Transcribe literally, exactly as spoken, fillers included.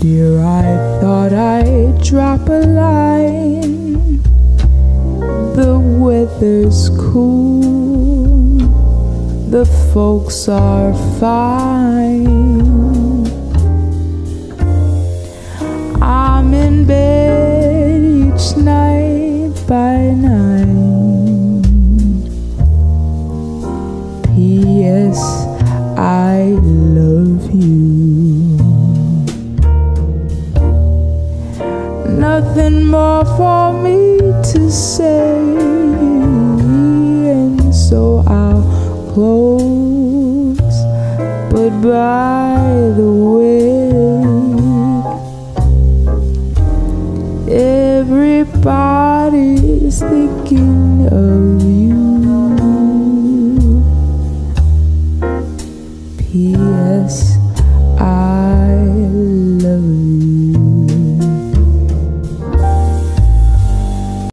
Dear, I thought I'd drop a line. The weather's cool, the folks are fine. I'm in bed each night by nine. P S I love you. Nothing more for me to say, and so I'll close. But by the way,